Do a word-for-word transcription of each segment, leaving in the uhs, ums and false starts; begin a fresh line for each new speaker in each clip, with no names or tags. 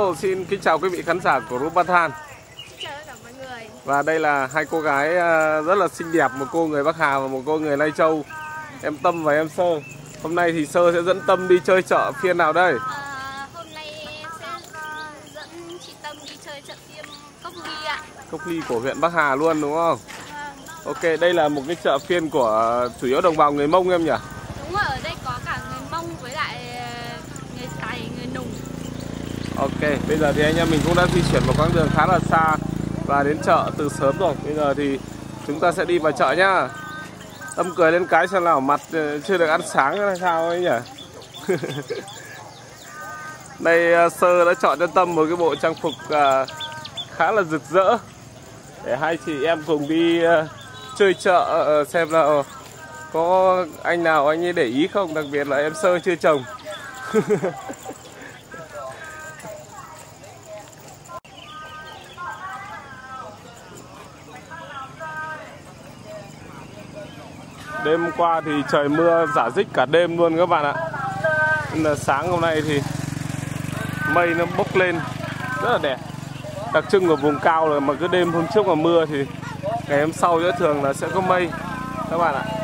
Hello, xin kính chào quý vị khán giả của Rupa Than.
Chào tất cả mọi người.
Và đây là hai cô gái rất là xinh đẹp, một cô người Bắc Hà và một cô người Lai Châu. Em Tâm và em Sơ. Hôm nay thì Sơ sẽ dẫn Tâm đi chơi chợ phiên nào đây?
À, hôm nay em sẽ dẫn chị Tâm đi chơi chợ phiên Cốc Ly ạ.
Cốc Ly của huyện Bắc Hà luôn đúng không?
Vâng.
Ok, đây là một cái chợ phiên của chủ yếu đồng bào người Mông em nhỉ?
Đúng rồi, ở đây có cả người Mông với lại người Tày, người Nùng.
Ok, bây giờ thì anh em mình cũng đã di chuyển một quãng đường khá là xa và đến chợ từ sớm rồi. Bây giờ thì chúng ta sẽ đi vào chợ nhá. Tâm cười lên cái xem nào, mặt chưa được ăn sáng hay sao ấy nhỉ? Đây Sơ đã chọn cho Tâm một cái bộ trang phục khá là rực rỡ để hai chị em cùng đi chơi chợ, xem nào có anh nào anh ấy để ý không, đặc biệt là em Sơ chưa chồng. Đêm qua thì trời mưa rả rích cả đêm luôn các bạn ạ. Nên là sáng hôm nay thì mây nó bốc lên rất là đẹp. Đặc trưng của vùng cao là mà cứ đêm hôm trước mà mưa thì ngày hôm sau sẽ thường là sẽ có mây các bạn ạ.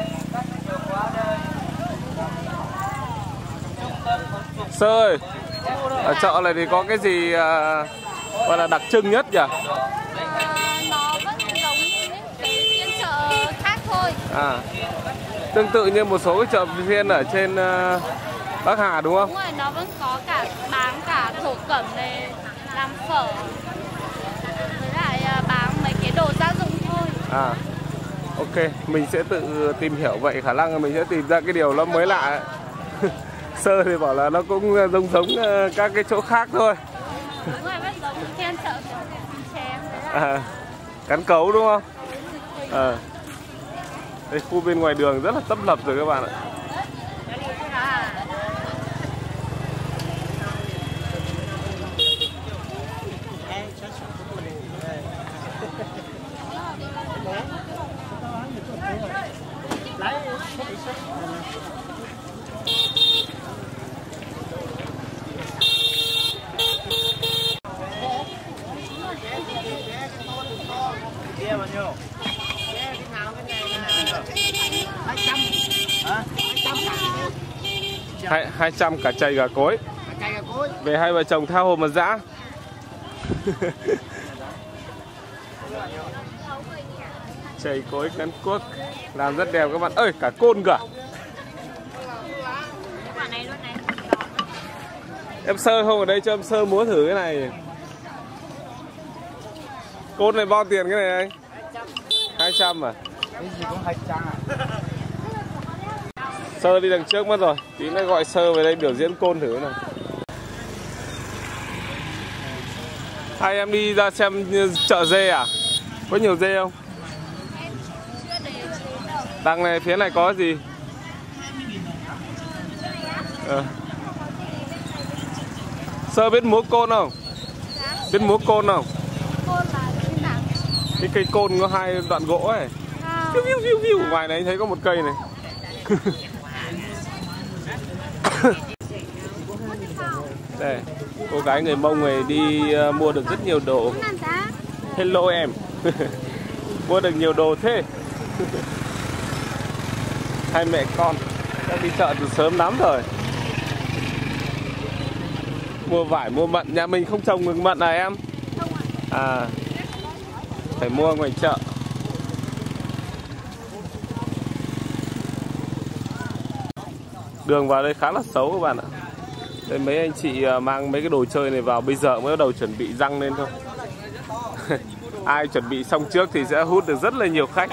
Sơ ơi, ở chợ này thì có cái gì à, gọi là đặc trưng nhất nhỉ?
À, nó vẫn giống như những cái phiên chợ khác thôi.
À, tương tự như một số cái chợ phiên ở trên uh, Bắc Hà đúng không?
Đúng rồi, nó vẫn có cả bán cả thổ cẩm này, làm phở, với lại bán mấy cái đồ gia dụng thôi. À,
ok, mình sẽ tự tìm hiểu vậy, khả năng là mình sẽ tìm ra cái điều nó mới lạ ấy. Sơ thì bảo là nó cũng giống giống các cái chỗ khác thôi.
Đúng rồi, vẫn giống phiên chợ chém.
À, cắn cấu đúng không? À. Đây, khu bên ngoài đường rất là tấp nập rồi các bạn ạ. Hai hai trăm cả chày cả cối. Về hai vợ chồng tha hồ mà dã. Chày cối cán cuốc làm rất đẹp các bạn ơi, cả côn cả. Em Sơ không ở đây cho em Sơ múa thử cái này. Côn này bao tiền cái này anh? hai trăm à?
Cái gì cũng hai trăm à?
Sơ đi đằng trước mất rồi, tí nữa gọi Sơ về đây biểu diễn côn thử nào. Hai em đi ra xem chợ dê à? Có nhiều dê không? Đằng này phía này có gì? À. Sơ biết múa côn không? Biết múa côn không?
Côn là cái nào?
Cái cây côn có hai đoạn gỗ ấy. Viu viu viu viu. Ngoài này thấy có một cây này. Đây, cô gái người Mông này đi uh, mua được rất nhiều đồ. Hello em. Mua được nhiều đồ thế. Hai mẹ con đã đi chợ từ sớm lắm rồi. Mua vải, mua mận. Nhà mình không trồng được mận à em? À, phải mua ngoài chợ. Đường vào đây khá là xấu các bạn ạ. Đây mấy anh chị mang mấy cái đồ chơi này vào bây giờ mới bắt đầu chuẩn bị răng lên thôi. Ai chuẩn bị xong trước thì sẽ hút được rất là nhiều khách.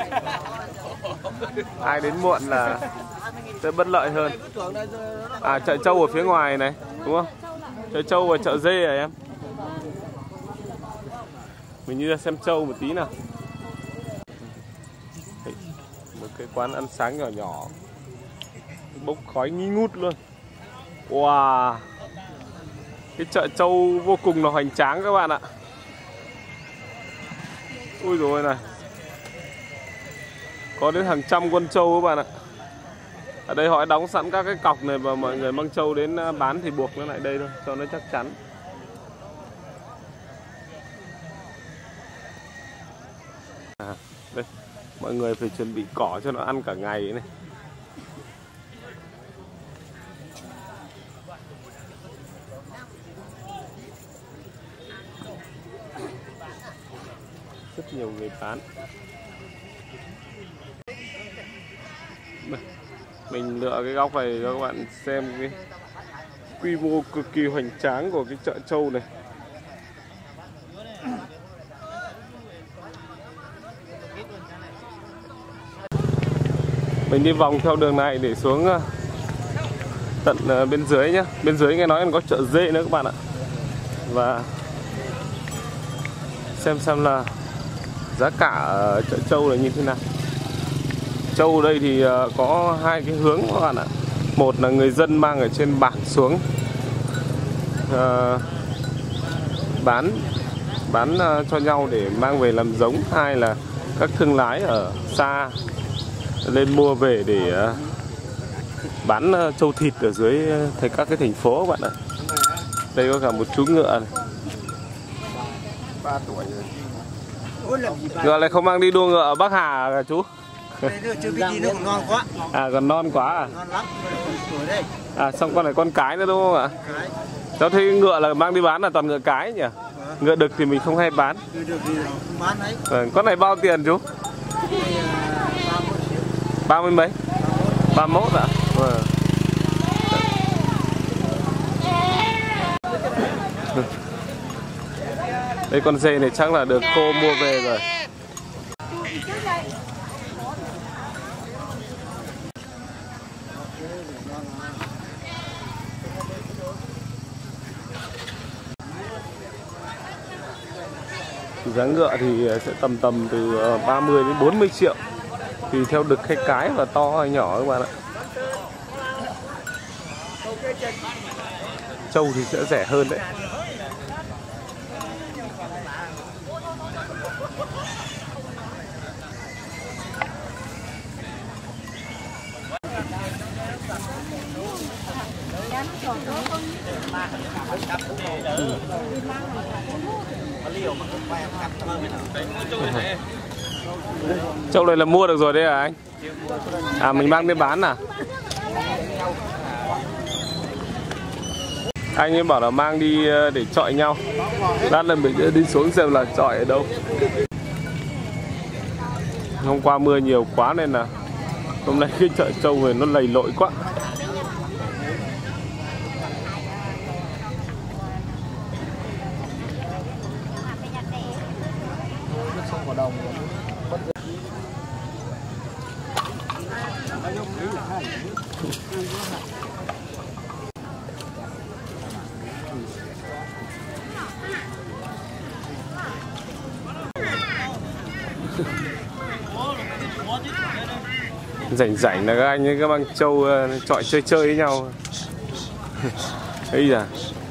Ai đến muộn là sẽ bất lợi hơn. À, chợ trâu ở phía ngoài này đúng không? Chợ trâu và chợ dê à em? Mình đi ra xem trâu một tí nào. Một cái quán ăn sáng nhỏ nhỏ, bốc khói nghi ngút luôn. Wow, cái chợ trâu vô cùng là hoành tráng các bạn ạ. Ui rồi này, có đến hàng trăm con trâu các bạn ạ. Ở đây họ đóng sẵn các cái cọc này và mọi người mang trâu đến bán thì buộc nó lại đây thôi cho nó chắc chắn. À, đây, mọi người phải chuẩn bị cỏ cho nó ăn cả ngày này. Rất nhiều người bán. Mình lựa cái góc này cho các bạn xem cái quy mô cực kỳ hoành tráng của cái chợ trâu này. Mình đi vòng theo đường này để xuống tận bên dưới nhá. Bên dưới nghe nói còn có chợ dê nữa các bạn ạ. Và xem xem là giá cả ở chợ trâu là như thế nào. Trâu đây thì có hai cái hướng các bạn ạ. Một là người dân mang ở trên bảng xuống uh, bán bán uh, cho nhau để mang về làm giống. Hai là các thương lái ở xa lên mua về để uh, bán uh, trâu thịt ở dưới uh, các cái thành phố các bạn ạ. Đây có cả một chú ngựa này. Ngựa này không mang đi đua ngựa ở Bắc Hà à chú?
Chưa biết đi nữa, còn non quá.
À còn non quá à?
Non lắm, tuổi đây.
À xong con này con cái nữa đúng không ạ?
Cái.
Cháu thấy ngựa là mang đi bán là toàn ngựa cái nhỉ?
Vâng.
Ngựa đực thì mình không hay bán.
Ngựa đực thì không bán đấy.
Vâng, con này bao tiền chú? Ba mươi mấy? Ba mốt ạ? Vâng. Đây con dê này chắc là được cô mua về rồi. Giá ngựa thì sẽ tầm tầm từ ba mươi đến bốn mươi triệu tùy theo đực hay cái và to hay nhỏ các bạn ạ. Trâu thì sẽ rẻ hơn đấy. Trâu này là mua được rồi đấy à anh? À mình mang đi bán à? Anh ấy bảo là mang đi để chọi nhau. Lát là mình đi xuống xem là chọi ở đâu. Hôm qua mưa nhiều quá nên là hôm nay cái chợ trâu này nó lầy lội quá. Rảnh rảnh là các anh ấy các mang trâu chọi chơi chơi với nhau. Ấy à.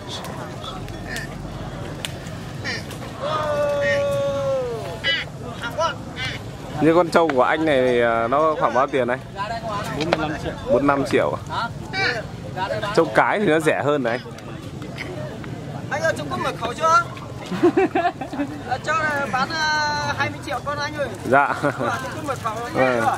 Như con trâu của anh này nó khoảng bao tiền này? bốn mươi lăm triệu à? Trâu cái thì nó rẻ hơn này.
Anh ơi, chúng có mật khẩu chưa? Cho bán hai mươi triệu con anh ơi.
Dạ.
Chúng có mật khẩu
À.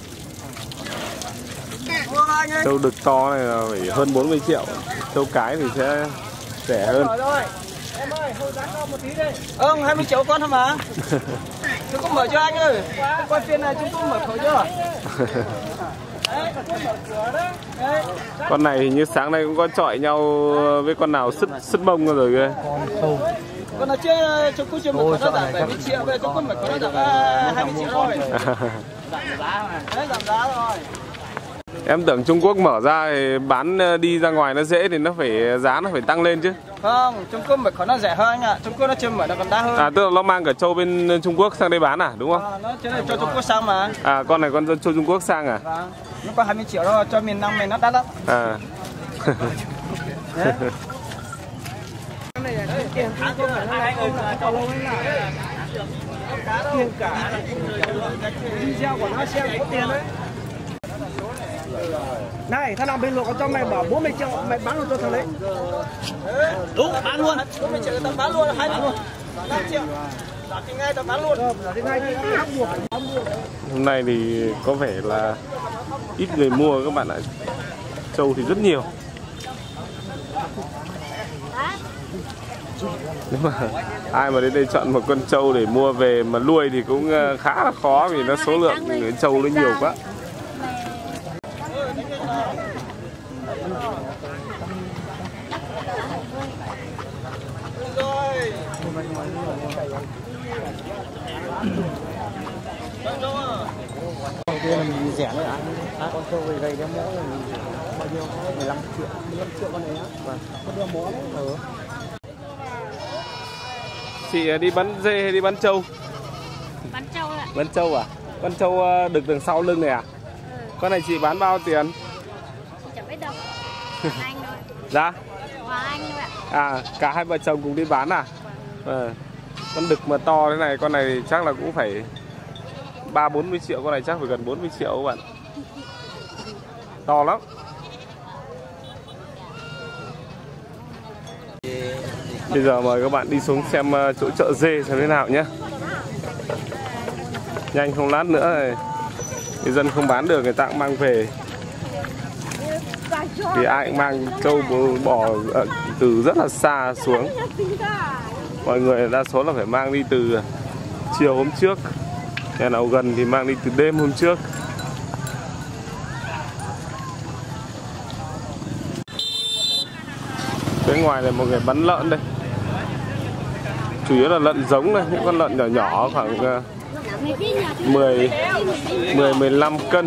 Trâu đực to này là phải hơn bốn mươi triệu. Trâu cái thì sẽ rẻ hơn.
Em ơi, hồi giá cao một tí đi. Ừ, hai mươi triệu con hả mà? Chúng có mở cho anh ơi. Coi phiên này chúng có mở khẩu chưa? Đấy, mở cửa đấy. Đấy.
Con này hình như sáng nay cũng có chọi nhau với con nào sứt sứt bông rồi kìa.
Con nào chưa chúng có chưa mở khẩu nó giảm bảy mươi triệu, bây giờ chúng có mở khẩu nó giảm hai mươi triệu rồi. Giảm giá mà. Đấy, giảm giá rồi.
Em tưởng Trung Quốc mở ra thì bán đi ra ngoài nó dễ thì nó phải giá nó phải tăng lên chứ.
Không, Trung Quốc mở khẩu nó rẻ hơn anh ạ. Trung Quốc nó chưa mở nó còn đắt hơn.
À tức là nó mang cả trâu bên Trung Quốc sang đây bán à, đúng không?
À, nó cho này cho Trung Quốc sang mà.
À con này con trâu Trung Quốc sang à?
Vâng. Nó có hai mươi triệu thôi, cho miền Nam mình nó đắt lắm.
À.
Tiền tháng có phải hai ông là cho lâu là tiền cả video của nó xem có tiền đấy. Này, thằng nào bên lộ có cho mày bảo bốn mươi triệu mày bán luôn cho thằng đấy. Đúng, bán luôn. bốn mươi triệu tao bán luôn, hai luôn.
Hôm nay thì có vẻ là ít người mua các bạn ạ. Trâu thì rất nhiều. Nếu mà ai mà đến đây chọn một con trâu để mua về mà nuôi thì cũng khá là khó, vì nó số lượng trâu nó nhiều quá.
Đầu tiên là mình rẻ đấy ạ. À, con trâu về gầy cái mỡ là mình bao nhiêu? mười lăm triệu, mười lăm triệu con này á. Vâng. Con đưa mỡ đấy. Ừ.
Chị đi bắn dê hay đi bắn trâu?
Bắn trâu ạ.
Bắn trâu à? Con trâu đực đằng sau lưng này à? Ừ. Con này chị bán bao tiền?
Chẳng biết đâu. Hoàng Anh thôi.
Dạ?
Hoàng Anh thôi ạ.
À, cả hai vợ chồng cùng đi bán à? Vâng. À, con đực mà to thế này, con này chắc là cũng phải ba bốn mươi triệu, con này chắc phải gần bốn mươi triệu các bạn. To lắm. Bây giờ mời các bạn đi xuống xem chỗ chợ dê xem thế nào nhé. Nhanh không lát nữa này người dân không bán được, người ta cũng mang về. Vì ai cũng mang trâu bò từ rất là xa xuống. Mọi người đa số là phải mang đi từ chiều hôm trước, nhà nào gần thì mang đi từ đêm hôm trước. Phía ngoài này một người bán lợn đây, chủ yếu là lợn giống này, những con lợn nhỏ nhỏ khoảng mười mười lăm cân.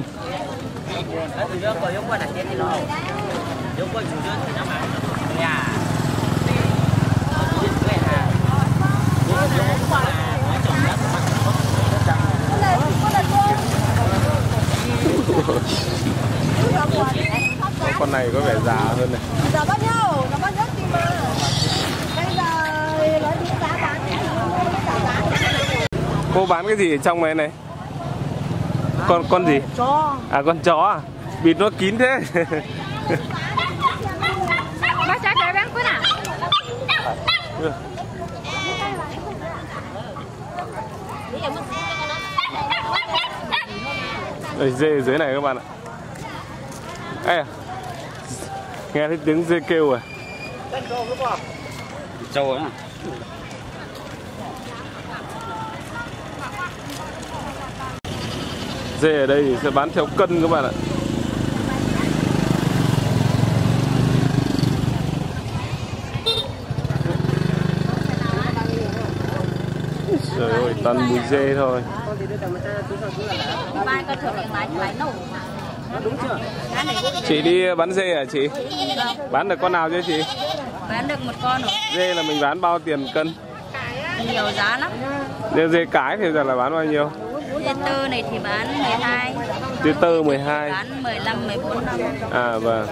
Con này có vẻ già hơn này.
Giờ bao nhiêu? Nó bao nhiêu tiền mà? Bây giờ nói đi giá bán thì giá bán.
Cô bán cái gì ở trong này này? Con con gì?
Chó.
À, con chó à? Bịt nó kín thế.
Bác cháu chơi bán quýt à? Đây, dê dưới này các bạn ạ. Ê, nghe thấy tiếng dê kêu rồi.
Trâu á.
Dê ở đây thì sẽ bán theo cân các bạn ạ. Trời ơi, toàn mùi dê thôi. Chị đi bán dê à chị? Bán được con nào chứ chị?
Bán được một con rồi.
Dê là mình bán bao tiền cân?
Nhiều giá lắm.
Dê dê cái thì giờ là bán bao nhiêu?
Dê tơ này thì bán mười hai.
Dê tơ mười hai.
Bán mười lăm, mười bốn năm.
À vâng.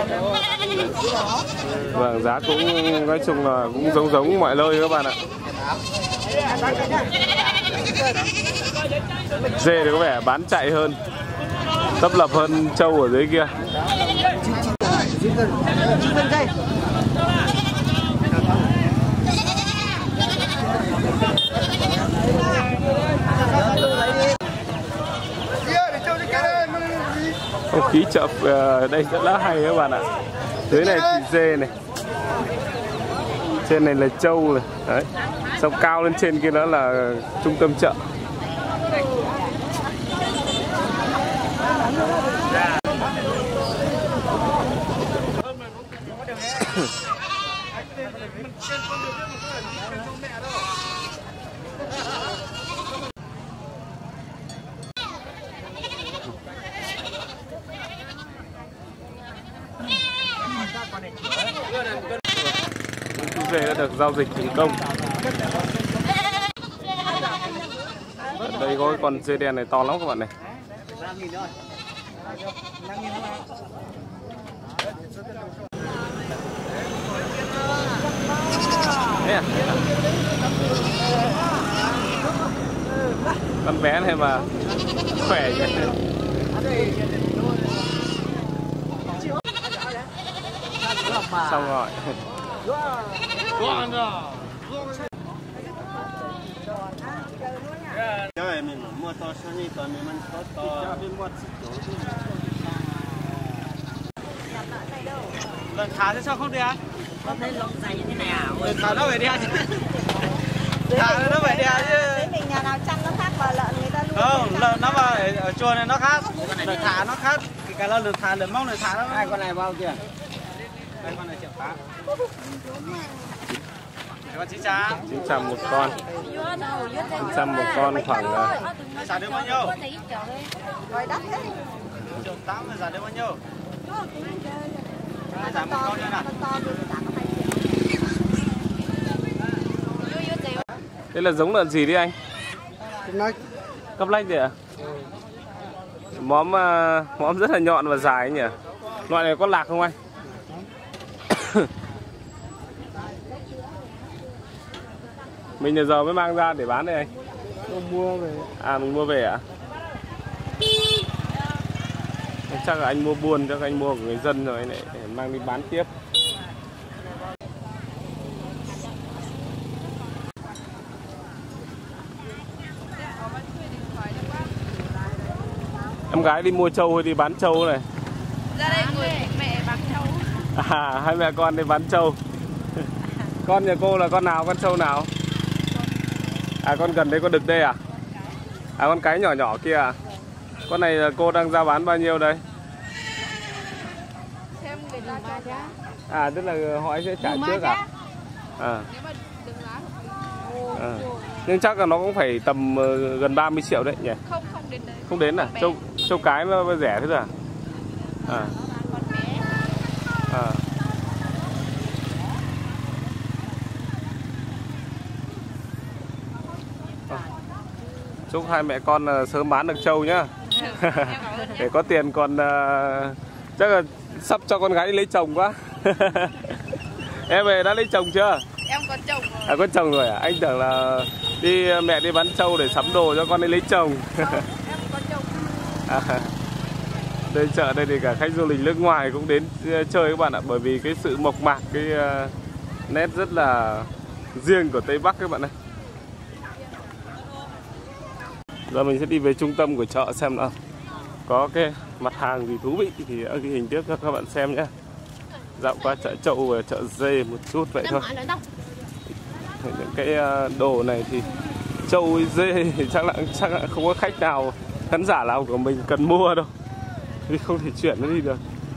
Vâng, giá cũng nói chung là cũng giống giống mọi nơi các bạn ạ. Dê thì có vẻ bán chạy hơn, tấp lập hơn trâu ở dưới kia. Không khí chợ ở đây rất là hay các bạn ạ. Dưới này thì dê này, trên này là trâu này. Đấy. Xong cao lên trên kia đó là trung tâm chợ. Dê đã được giao dịch thành công. Đây có con dê đen này to lắm các bạn này. À? Con bé này mà khỏe nhỉ. Xong rồi.
Lợn thả thế sao không được?
Con thấy lông dày như thế nào?
Lợn thả nó phải đeo chứ. Thả nó phải đeo chứ.
Thế mình nhà nào chăn nó khác và lợn người ta luôn.
Không, lợn nó vào ở chuồng này nó khác. Lợn thả nó khác. Cái là lợn thả, lợn mông lợn thả nó. Hai con này bao tiền? Đây con này triệu tám. Con chín trăm.
chín trăm một con. chín trăm một con khoảng
Giá được bao nhiêu?
Rồi đắt thế.
Triệu tám là giá được bao nhiêu? Giá một con nữa nào.
đây là giống lợn gì đi anh?
Cắp lách.
Cắp lách gì ạ? Móm móm rất là nhọn và dài nhỉ. Loại này có lạc không anh? Mình giờ giờ mới mang ra để bán đây anh.
Tôi mua về.
À mình mua về ạ? Chắc là anh mua buôn, chắc anh mua của người dân rồi này để mang đi bán tiếp. Em gái đi mua trâu hay đi bán trâu này?
Ra đây ngồi mẹ bán trâu.
À, hai mẹ con đi bán trâu. Con nhà cô là con nào, con trâu nào? À, con gần đây có đực đây à? À, con cái nhỏ nhỏ kia à? Con này là cô đang ra bán bao nhiêu đây?
Xem người ta cho giá.
À, tức là họ sẽ trả trước à? À.
Nếu mà đừng lá
À. Nhưng chắc là nó cũng phải tầm uh, gần ba mươi triệu đấy nhỉ?
không không đến đấy.
Không đến à? Trâu trâu cái nó rẻ thế rồi à? À.
Con bé.
À. Chúc hai mẹ con uh, sớm bán được trâu nhá. Để có tiền còn uh, chắc là sắp cho con gái đi lấy chồng quá. Em về đã lấy chồng chưa?
Em có chồng rồi.
À, có chồng rồi à? Anh tưởng là đi mẹ đi bán trâu để sắm đồ cho con đi lấy chồng.
Em có chồng.
À, đây chợ đây thì cả khách du lịch nước ngoài cũng đến chơi các bạn ạ, bởi vì cái sự mộc mạc, cái uh, nét rất là riêng của Tây Bắc các bạn ơi. Giờ mình sẽ đi về trung tâm của chợ xem nào có cái mặt hàng gì thú vị thì ở cái hình tiếp cho các bạn xem nhé. Dạo qua chợ Chậu và chợ Dê một chút vậy thôi. Những cái đồ này thì trâu dê thì chắc là chắc là không có khách nào, khán giả nào của mình cần mua đâu, vì không thể chuyển nó đi được.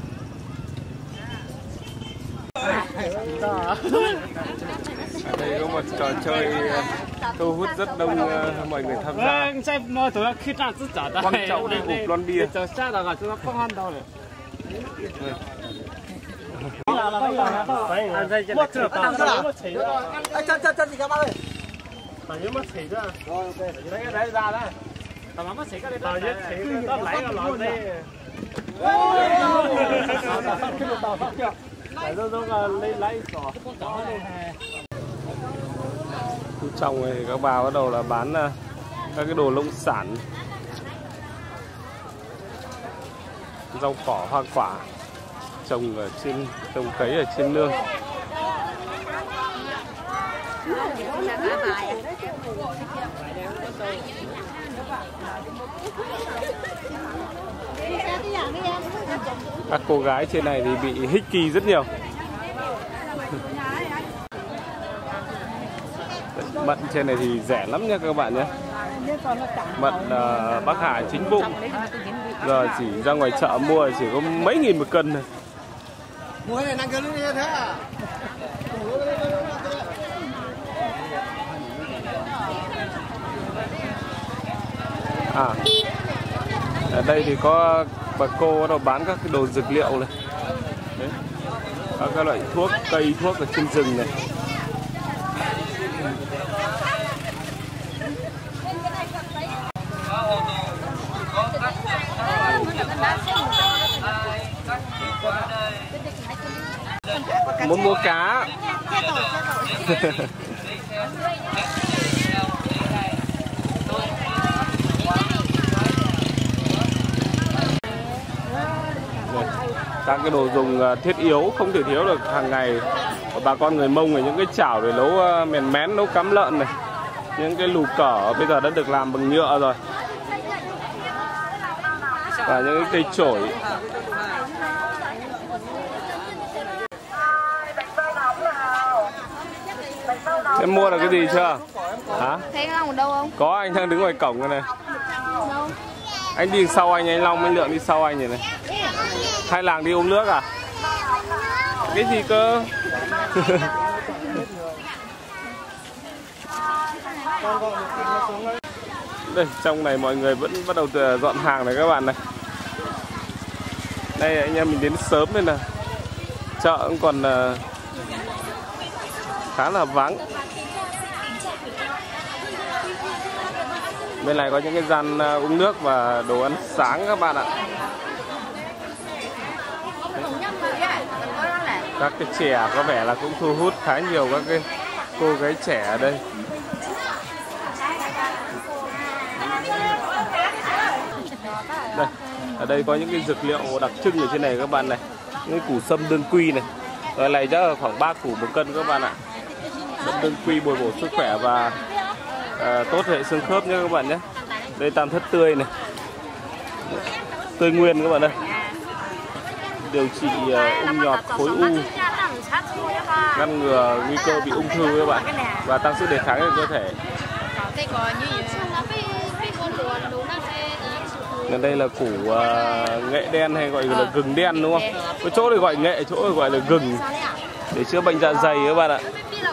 Ở đây có một trò chơi thu hút rất đông uh, mọi người tham gia. Quăng chậu để hụp lon bia.
Chân chân chân gì các bạn ơi?
Tao nhớ mất xỉ ra. Rồi ok, lấy cái đấy ra đấy. Tao mất xỉ cái đấy. Tao nhớ xỉ tao lấy cái lọ đây. Để nó nó lấy lấy sọ.
Trong này thì các bà bắt đầu là bán uh, các cái đồ nông sản, rau cỏ, hoa quả trồng ở trên, trồng cấy ở trên nương. Các cô gái trên này thì bị hickey rất nhiều. Mận trên này thì rẻ lắm nha các bạn nhé. Mận uh, Bắc Hải chính vụ. Giờ chỉ ra ngoài chợ mua chỉ có mấy nghìn một cân này.
Mua cái này năng cân như thế à?
À, ở đây thì có bà cô bắt đầu bán các cái đồ dược liệu này. Đấy. Các cái loại thuốc, cây thuốc ở trên rừng này. Muốn mua cá. Các cái đồ dùng thiết yếu không thể thiếu được hàng ngày của bà con người Mông này, những cái chảo để nấu mèn mén, nấu cắm lợn này, những cái lù cỏ bây giờ đã được làm bằng nhựa rồi. và những cái cây chổi. Em mua được cái gì chưa? Hả?
Thấy anh Long ở đâu không?
Có, anh đang đứng ngoài cổng này này.
Đâu?
Anh đi sau anh, anh Long, anh Lượng đi sau anh này này. Hai làng đi uống nước à? Cái gì cơ? Đây, trong này mọi người vẫn bắt đầu dọn hàng này các bạn này. Đây anh em mình đến sớm nên là chợ cũng còn uh, khá là vắng. Bên này có những cái gian uh, uống nước và đồ ăn sáng các bạn ạ. Các cái chè có vẻ là cũng thu hút khá nhiều các cái cô gái trẻ ở đây. Đây, ở đây có những cái dược liệu đặc trưng ở trên này các bạn này. Những củ sâm đơn quy này. Cái này chắc là khoảng ba củ một cân các bạn ạ. Sâm đơn quy bồi bổ sức khỏe và à, tốt hệ xương khớp nhé các bạn nhé. Đây tam thất tươi này. Tươi nguyên các bạn ơi. Điều trị uh, ung nhọt, khối u, ngăn ngừa nguy cơ bị ung thư các bạn, và tăng sức đề kháng cho cơ thể. Còn đây là củ uh, nghệ đen hay gọi là gừng đen đúng không? Có chỗ thì gọi nghệ, chỗ thì gọi là gừng, để chữa bệnh dạ dày các bạn ạ.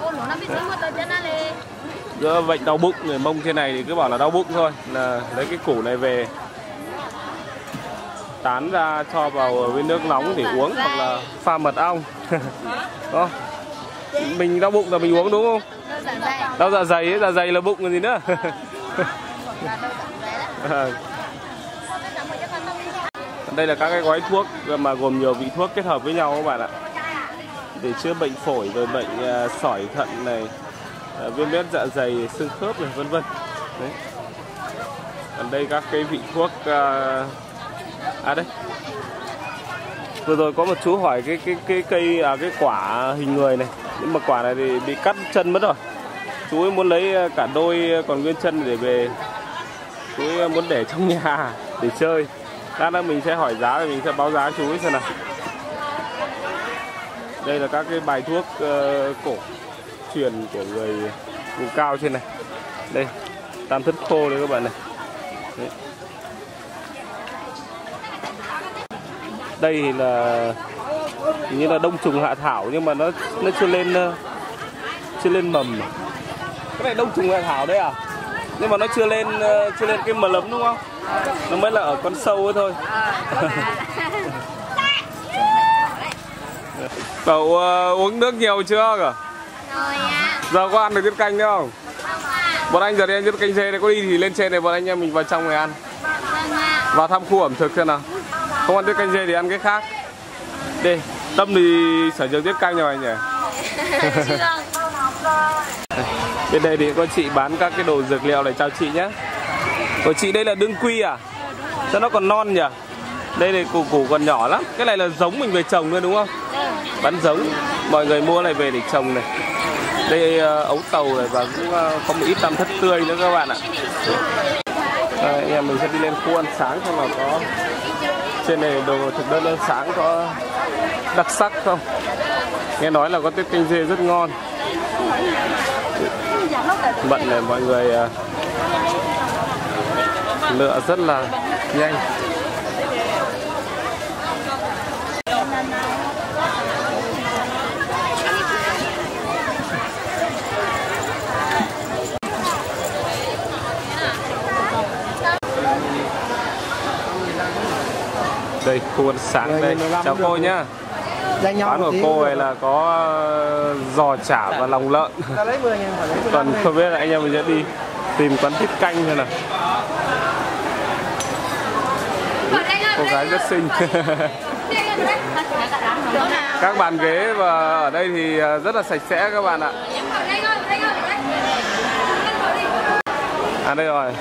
Giữa bệnh đau bụng, người Mông trên này thì cứ bảo là đau bụng thôi, là lấy cái củ này về tán ra cho vào với nước nóng để uống, hoặc là pha mật ong. Đó. Mình đau bụng là mình uống đúng không? Đau dạ dày ấy, dạ dày là bụng còn gì nữa. À. Đây là các cái gói thuốc mà gồm nhiều vị thuốc kết hợp với nhau các bạn ạ, để chữa bệnh phổi, rồi bệnh uh, sỏi thận này, uh, viêm loét dạ dày, xương khớp này, vân vân. Đấy. Còn đây các cái vị thuốc uh, à đây. Vừa rồi có một chú hỏi cái cái cái cây à, cái quả hình người này, nhưng mà quả này thì bị cắt chân mất rồi. Chú ấy muốn lấy cả đôi còn nguyên chân để về. Chú ấy muốn để trong nhà để chơi. Lát nữa mình sẽ hỏi giá và mình sẽ báo giá chú ấy xem nào. Đây là các cái bài thuốc uh, cổ truyền của người vùng cao trên này. Đây, tam thất khô đây các bạn này. Đấy. Đây thì là như là đông trùng hạ thảo, nhưng mà nó nó chưa lên chưa lên mầm. Cái này đông trùng hạ thảo đấy à? Nhưng mà nó chưa lên chưa lên cái mầm lấm đúng không? Nó mới là ở con sâu ấy thôi. Cậu uh, uống nước nhiều chưa cả? Rồi ạ. Giờ có ăn được tiết canh nữa không? Không ạ. Bọn anh giờ đi ăn tiết canh dê này, có đi thì lên trên này bọn anh em mình vào trong này ăn. Vâng ạ. Vào thăm khu ẩm thực xem nào. Không ăn tiết canh dê thì ăn cái khác. Đi, Tâm thì sở trường tiết canh rồi anh nhỉ? Bên đây thì có chị bán các cái đồ dược liệu này, chào chị nhé. Của chị đây là đương quy à? Sao nó còn non nhỉ? Đây là củ củ còn nhỏ lắm. Cái này là giống mình về trồng luôn đúng không? Bán giống. Mọi người mua này về để trồng này. Đây uh, ấu tàu này, và cũng uh, có một ít tam thất tươi nữa các bạn ạ. À, anh em mình sẽ đi lên khu ăn sáng xem là có trên này đồ thực đơn ăn sáng có đặc sắc không. Nghe nói là có tiết canh dê rất ngon. Bận này mọi người uh, lựa rất là nhanh. Đây khu ăn sáng đây. Chào cô nhá. Quán của cô này là có giò chả và lòng lợn. Còn không biết là anh em mình sẽ đi tìm quán tiết canh thôi nào. Cô gái rất xinh. Các bàn ghế và ở đây thì rất là sạch sẽ các bạn ạ. À đây rồi.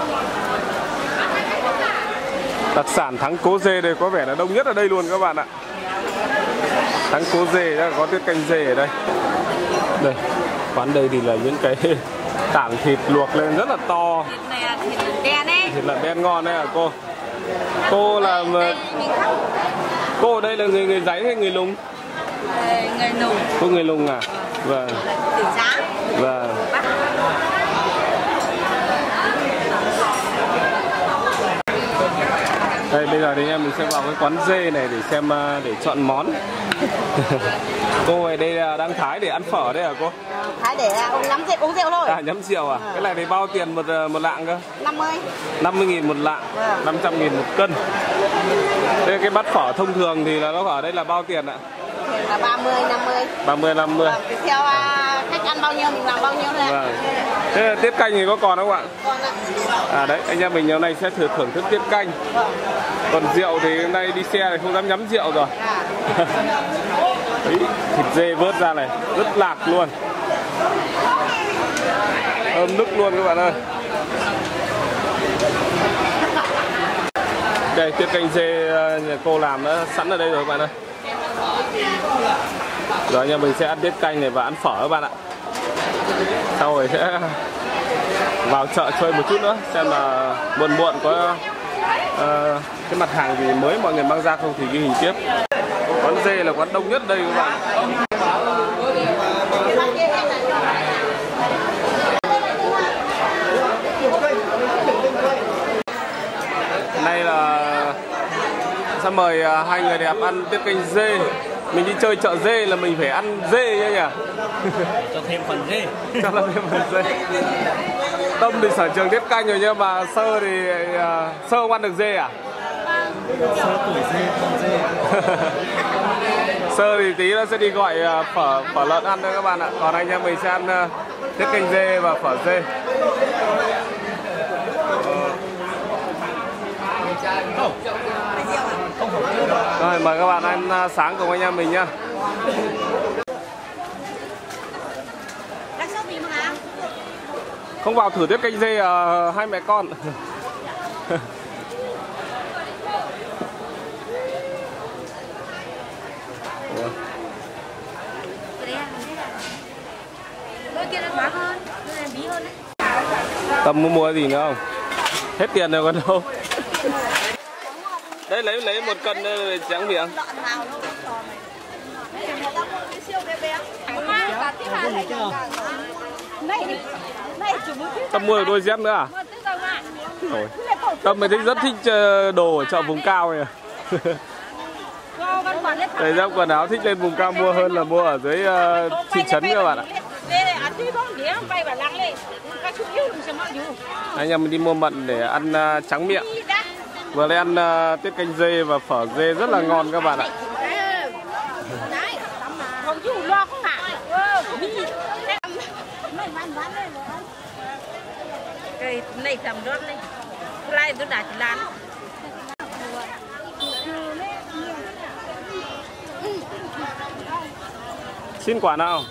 Đặc sản thắng cố dê đây có vẻ là đông nhất ở đây luôn các bạn ạ. Thắng cố dê có tiết canh dê ở đây. Đây, quán đây thì là những cái tảng thịt luộc lên rất là to. Thịt này là thịt lợn đen ấy. Thịt lợn đen ngon đấy à cô. Cô là cô ở đây là người người Giấy hay người Lùng?
Người Lùng.
Cô người Lùng à? Vâng.
Từ Giá.
Vâng. Đây bây giờ thì em mình sẽ vào cái quán dê này để xem để chọn món. Cô ở đây đang thái để ăn phở đây à cô?
Thái để nhắm rượu, uống rượu thôi.
À nhắm rượu à? Cái này thì bao tiền một một lạng cơ?
năm mươi.
năm mươi nghìn một lạng, năm trăm nghìn một cân. Thế cái bát phở thông thường thì là nó ở đây là bao tiền ạ?
Thường là ba mươi, năm mươi.
ba mươi, năm mươi.
Vâng, theo uh, khách ăn bao nhiêu mình làm bao nhiêu thôi.
Vâng. Thế tiết canh thì có còn không ạ?
Còn ạ.
À đấy, anh em mình hôm nay sẽ thử thưởng thức tiết canh.
Vâng.
Còn rượu thì hôm nay đi xe này không dám nhắm rượu rồi.
À.
Đấy, thịt dê vớt ra này, rất lạc luôn. Thơm nức luôn các bạn ơi. Đây, tiết canh dê nhà cô làm đã sẵn ở đây rồi các bạn ơi. Rồi nhà mình sẽ ăn tiết canh này và ăn phở các bạn ạ. Sau rồi sẽ vào chợ chơi một chút nữa, xem là muộn muộn có uh, cái mặt hàng gì mới mọi người mang ra không thì ghi hình tiếp. Quán dê là quán đông nhất đây các bạn. Nay là sẽ mời hai người đẹp ăn tiết canh dê. Mình đi chơi chợ dê là mình phải ăn dê nhá nhỉ?
Cho thêm phần dê.
Cho thêm phần dê. Tâm thì sở trường tiết canh rồi nhưng mà Sơ thì uh, Sơ không ăn được dê à?
Sơ tuổi dê, con dê.
Sơ thì tí nó sẽ đi gọi uh, phở phở lợn ăn thôi các bạn ạ. Còn anh em mình sẽ ăn uh, tiết canh dê và phở dê. Rồi mời các bạn ăn sáng cùng anh em mình nhá. Không vào thử tiết canh dê à, hai mẹ con. Tâm muốn mua gì nữa không? Hết tiền rồi còn đâu. Đấy lấy lấy một cân tráng miệng. Tâm mua được đôi dép nữa à? Ôi. Tâm mới thấy rất thích đồ ở chợ vùng cao này. Đây dép quần áo thích lên vùng cao mua hơn là mua ở dưới uh, thị trấn các bạn ạ. Anh em mình đi mua mận để ăn uh, tráng miệng. Vừa lấy ăn uh, tiết canh dê và phở dê rất là ngon các bạn ạ.
Cái này tầm đó này. Lai tôi đã chỉ làm.
Xin quả nào.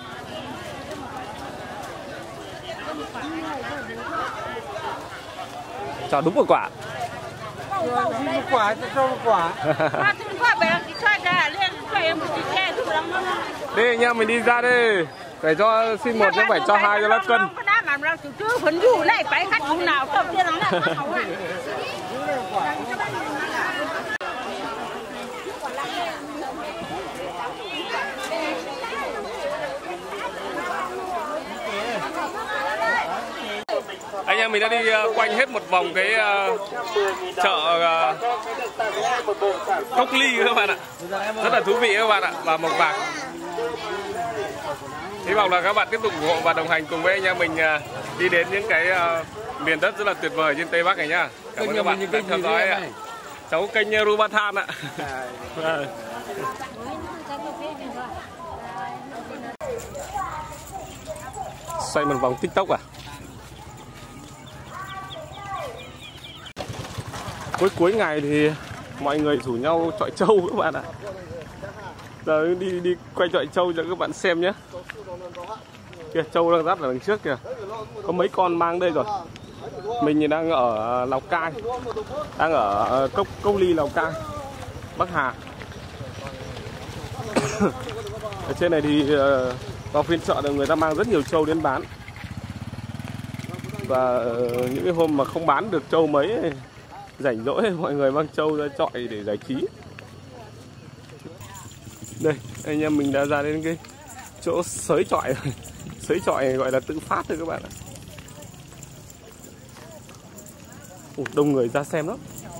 Cho đúng một quả.
Một quả cho một quả.
Đi anh em mình đi ra đi. Phải cho xin một chứ phải cho hai cho nó cân. Anh em mình đã đi uh, quanh hết một vòng cái uh, chợ uh, Cốc Ly các bạn ạ. Rất là thú vị các bạn ạ. Và Mộc Bạc. Hy vọng là các bạn tiếp tục ủng hộ và đồng hành cùng với anh em mình uh, đi đến những cái uh, miền đất rất là tuyệt vời trên Tây Bắc này nhá. Cảm ơn các bạn đã theo dõi ạ. Cháu kênh Rubathan ạ. Xoay một vòng TikTok à? Cuối cuối ngày thì mọi người rủ nhau chọi trâu các bạn ạ. Giờ đi đi quay chọi trâu cho các bạn xem nhé. Kìa, trâu đang dắt ở đằng trước kìa. Có mấy con mang đây rồi. Mình thì đang ở Lào Cai. Đang ở Cốc Cốc Ly Lào Cai, Bắc Hà. Ở trên này thì vào phiên chợ là người ta mang rất nhiều trâu đến bán. Và những cái hôm mà không bán được trâu mấy ấy, Rảnh rỗi mọi người mang trâu ra chọi để giải trí. Đây, anh em mình đã ra đến cái chỗ sới chọi rồi. Sới chọi này gọi là tự phát thôi các bạn ạ. Ủa, đông người ra xem lắm.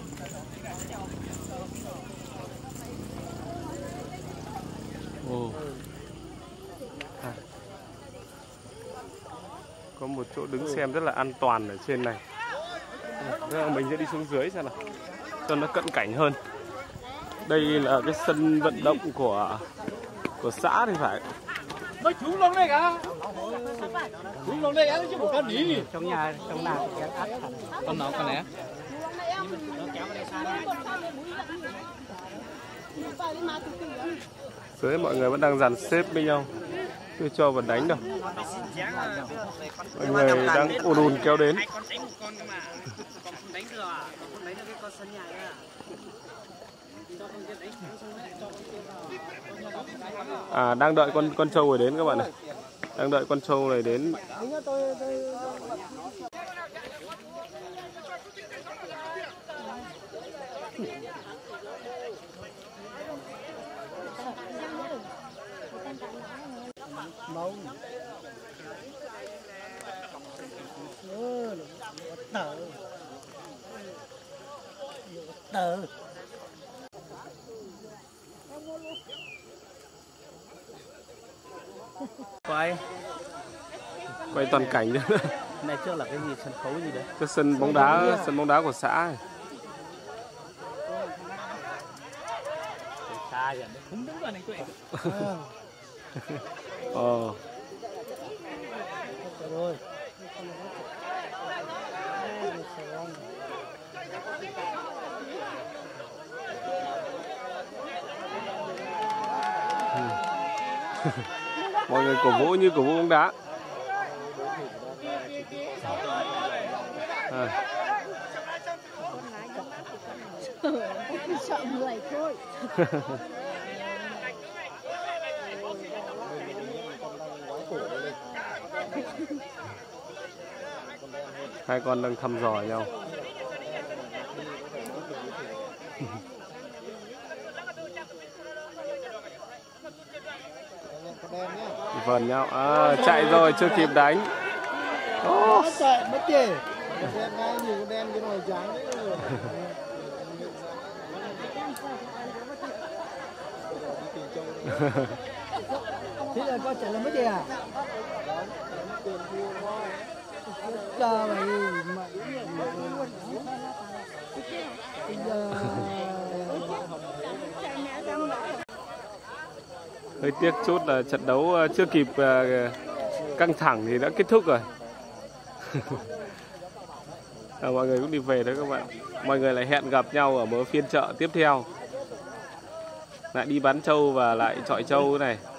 Ồ. À. Có một chỗ đứng xem rất là an toàn ở trên này. Mình sẽ đi xuống dưới xem nào cho nó cận cảnh hơn. Đây là cái sân vận động của của xã thì phải.
Nó chú lông đây cả. Chú lông đây chứ một con gì.
Trong nhà trong nào con nó con này.
Dưới mọi người vẫn đang dàn xếp với nhau, chưa cho vào đánh đâu. Mọi người đang ùn ùn kéo đến. À, đang đợi con con trâu rồi đến các bạn này. Đang đợi con trâu này đến.
Tờ. Tờ. Quay.
Quay toàn cảnh nữa.
Này trước là cái gì, sân khấu gì đấy?
Cái sân bóng đá, sân bóng đá của xã này.
Xa rồi, không đứng vào này tụi em.
Ờ.
Rồi.
Mọi người cổ vũ như cổ vũ bóng đá. À.
Sợ người thôi.
Hai con đang thăm dò nhau. Vần nhau. À, chạy rồi chưa kịp đánh.
Nó chạy mất kì. Đen ngay nhiều con đen cái nồi trắng đấy. Thế là con chạy là mất gì à? Trời mày mày
hơi tiếc chút là trận đấu chưa kịp căng thẳng thì đã kết thúc rồi. À, mọi người cũng đi về đấy các bạn. Mọi người lại hẹn gặp nhau ở một phiên chợ tiếp theo, lại đi bán trâu và lại chọi trâu này.